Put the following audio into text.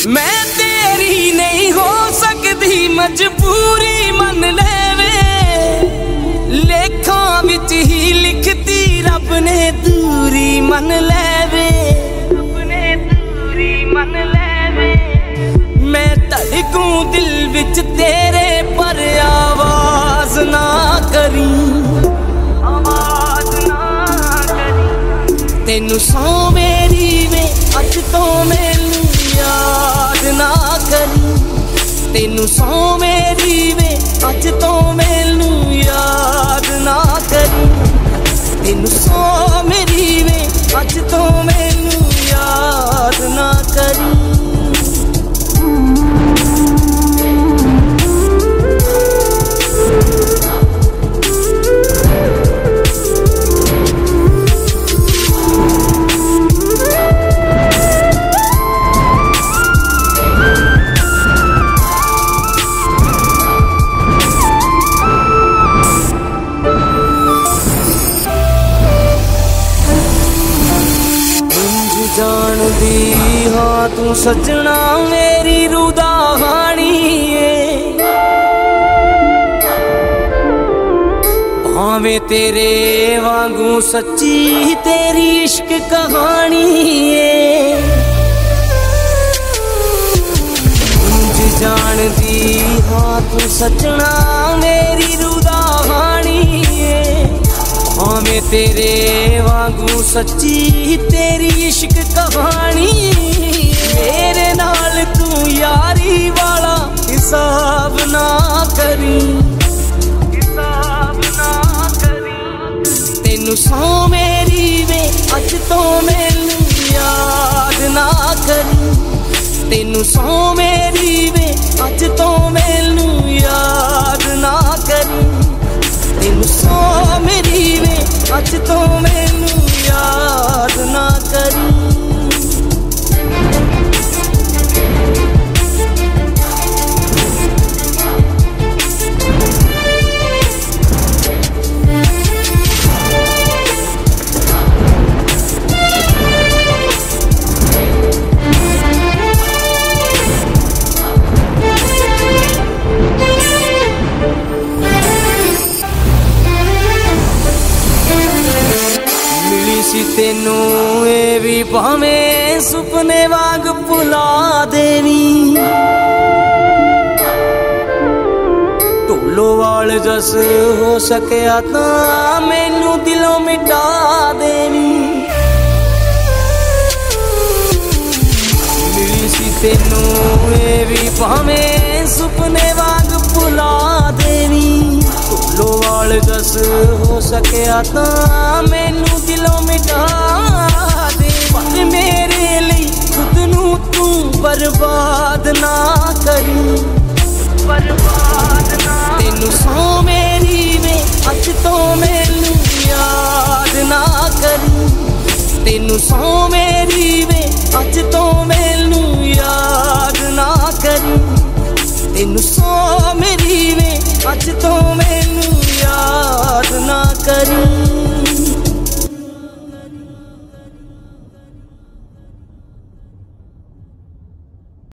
मैं तेरी नहीं हो सकती मजबूरी मन लेवे, लेखा विच ही लिखती रब ने दूरी मन लेवे, मन लेवे। मैं धड़कूं दिल विच तेरे पर आवाज ना करी, आवाज ना करी। तेनू सौ मेरी वे अज तो मैनू याद ना करी, तेनू सौ मेरी वे अज तो मैनू याद ना करी, तेनू सौ मेरी वे अज तो मैनू याद ना करी। जानदी हाँ तू सजना मेरी रूह हानी है, भावें तेरे वांगू सच्ची तेरी इश्क कहानी है। मुझ जानदी हाँ तू सजना मेरी रूह हानी है, भावें तेरे वांगू सच्ची तेरी इश्क कहानी। मेरे नाल तू यारी वाला हिसाब ना करी, हिसाब ना करी। तेनू सौ मेरी वे अज तो मैनू याद ना करी, तेनू सौ मेरी वे अज तो मैनू याद ना करी, तेनू सौ मेरी वे अज तो मैनू याद ना करी। तेनू ए भी भावें सुपने वांग भुला देवी, ढोलो वाल जस हो सकिया तां मैनू दिलों मिटा देवी। मिली सी तेनू ए भी भावें सुपने वांग भुला देवी, ढोलो वाल जस हो सकिया तां मैनू दिलों मिटा दे। पर मेरे लिए खुद नू तू बर्बाद ना करी, बर्बाद ना। तेनू सौ मेरी वे अज तो मैनू याद ना करी, तेनू सौ मेरी वे अज तो मैनू याद ना करी, तेनू सौ मेरी वे अज तो मैनू याद ना करी।